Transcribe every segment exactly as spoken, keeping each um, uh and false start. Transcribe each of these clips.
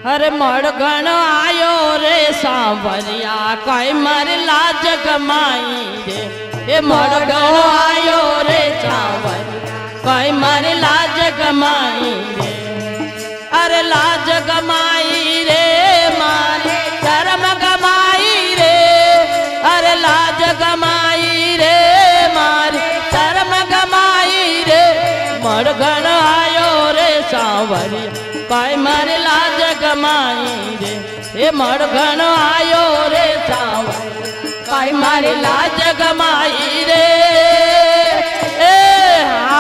अरे मड़गण आयो रे सांवरिया कोई मर लाज कमाई रे। ये मड़गण आयो रे सांवरिया कोई मर लाज कमाई रे। अरे लाज कमाई रे मारे शर्म कमाई रे। अरे लाज कमाई रे मारे शर्म कमाई रे। मड़गण आयो रे सांवरिया कोई मर लाज कमाई रे। ये मड़गण आयो रे सांवरिया कोई मर लाज कमाई रे। ए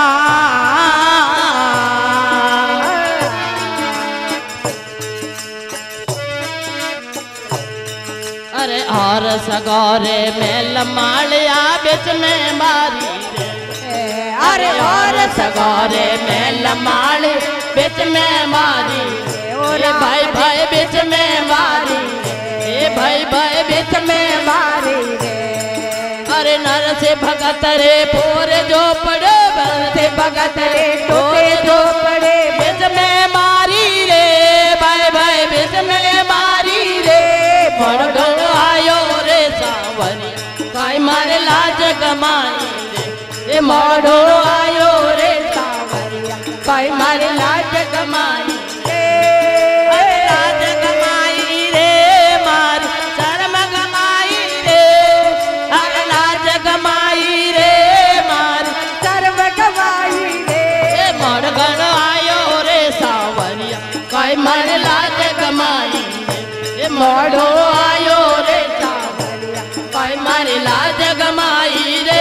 अरे और सगोरे में लमालिया बिच में मारी रे। अरे और सगोरे में लमाली बिच में मारी रे। भाई भाई बिच में मारी रे। भाई भाई बिच में मारी रे। अरे नर से भगत रे पोर जो पड़े नर से भगत रे टोटे जो पड़े बिच में मारी रे। भाई भाई बिच में मारी रे। मड़गण आयो रे सांवरिया कोई मारे लाज कमाई रे। ये मड़गण आयो रे सांवरिया कोई मारे लाज कमाई रे। अरे लाज कमाई रे मारी शर्म कमाई रे। अरे लाज कमाई रे मारी शर्म कमाई रे। मड़गण आयो रे सांवरिया कोई मारे लाज कमाई रे। मड़ो आयो रे सांवरिया कोई मारे लाज कमाई रे।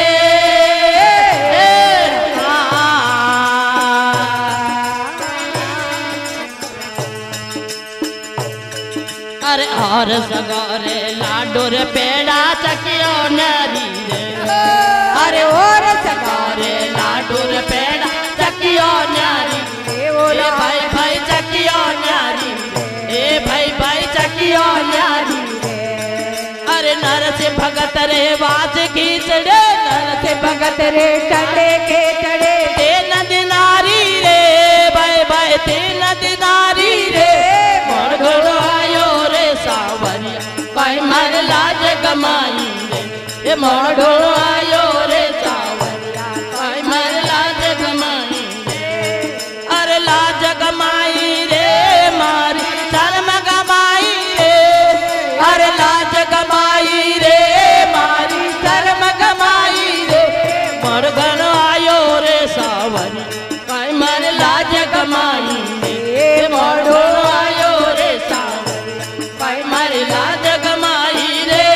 अरे और सगोरे लाडो रे पेड़ा चकियो नारी रे। अरे और सगोरे लाडो रे पेड़ा चकियो नारी रे। भाई भाई चकियो नारी ए भाई भाई चकियो नारी रे। अरे नर से भगत रे बात खींचड़े नर से भगत रे चढ़े के चढ़े ते नदी नारी रे। भाई भाई ते नदी नारी रे। मड़गण आयो रे सांवरिया कोई मर लाज कमाई रे। ये मड़गण आयो रे सांवरिया कोई मर लाज कमाई रे। अरे लाज कमाई रे मारी शर्म कमाई रे। अरे लाज कमाई रे मारी शर्म कमाई रे। मड़गण आयो रे सांवरिया कोई मर लाज कमाई रे। मड़गण आयो रे सांवरिया कोई मर लाज कमाई रे।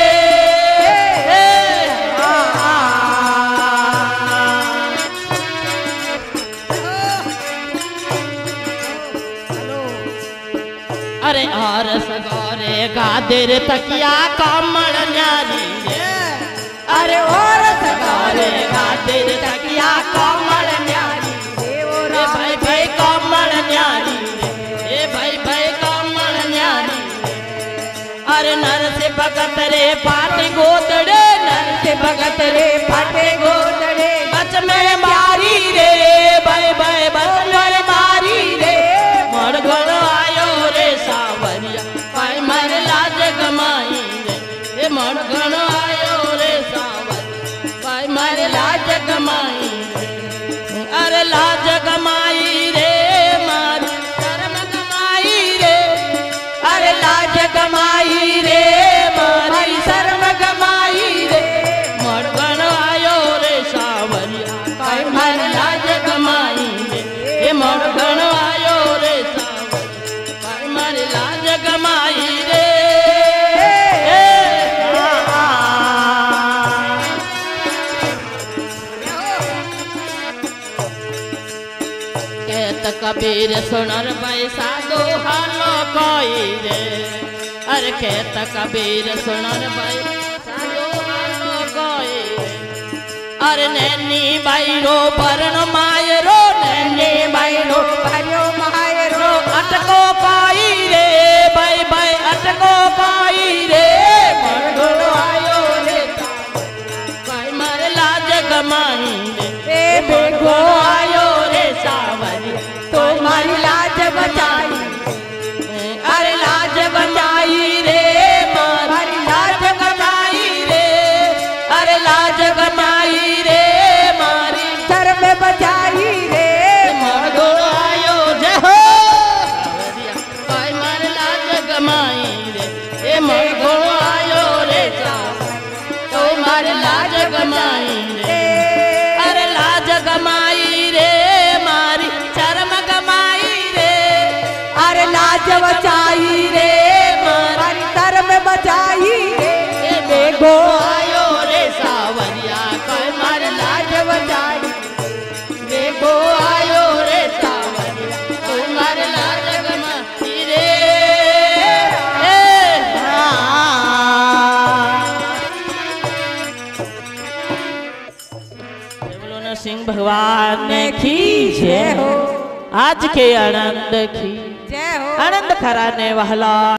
अरे और सगोरे गादिर तकिया कमल न्यारी रे। अरे और सगोरे गादिर तकिया कमल न्यारी रे। भाई भाई कमल न्यारी रे। भाई भाई कमल न्यारी रे। अरे नर से भगत रे फाटे गोदड़े नर से भगत रे फाटे गोदड़े बच में मारी रे। भाई भाई बच में मारी रे। मड़गण आयो रे सांवरिया कोई मर लाज कमाई रे। ये मड़गण आयो रे सांवरिया कोई मर लाज कमाई रे। अरे लाज कमाई रे मारी शर्म कमाई रे। अरे लाज कमाई रे मारी शर्म कमाई रे। मड़गण आयो रे सांवरिया कोई मर लाज कमाई रे। ये मड़गण आयो रे सांवरिया कोई मर लाज कमाई रे। कहत कबीर सुनर पैसा दो हालो कोई रे। अरे कहत कबीर सुनर पैसा दो हालो कोई रे। अरे नैनी बाई रो परण मायरो नैनी बाई रो भरो मायरो अटको पाई रे। भाई भाई अटको पाई रे। मड़गण आयो रे कोई मर लाज कमाई रे। बेगो आयो रे सांवरिया तुम्हारी लाज बचाई। अरे मेघो आयो रे तुम्हारी लाज गमाई रे अरे लाज गमाई रे मारी शर्म गमाई रे अरे लाज बचाई रे मारी शर्म बचाई रे मेघो आयो रे सावरिया तुम्हारी लाज बचाई मेघो आयो रे सावरिया तुम्हारी लाज गमाई रे सिंह भगवान ने की जय हो आज के आनंद की जय हो आनंद कराने वाला